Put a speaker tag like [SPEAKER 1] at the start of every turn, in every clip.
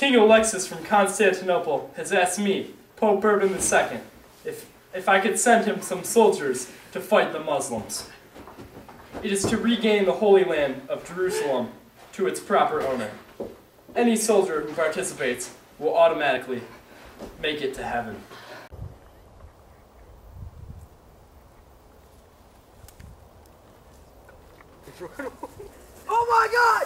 [SPEAKER 1] King Alexis from Constantinople has asked me, Pope Urban II, if I could send him some soldiers to fight the Muslims. It is to regain the Holy Land of Jerusalem to its proper owner. Any soldier who participates will automatically make it to heaven.
[SPEAKER 2] Oh my God!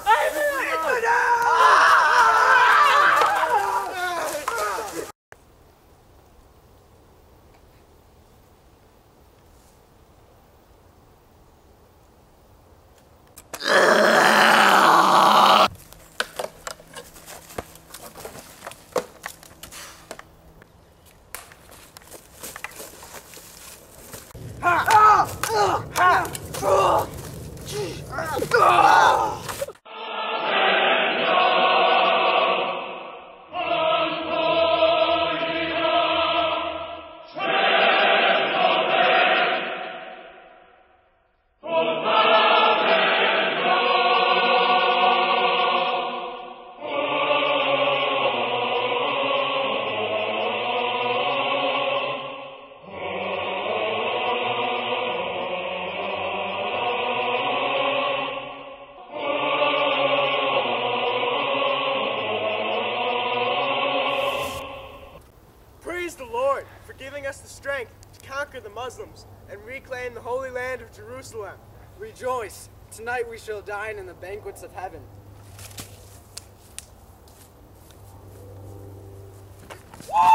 [SPEAKER 3] Praise the Lord for giving us the strength to conquer the Muslims and reclaim the Holy Land of Jerusalem.
[SPEAKER 2] Rejoice! Tonight we shall dine in the banquets of heaven.
[SPEAKER 3] Woo!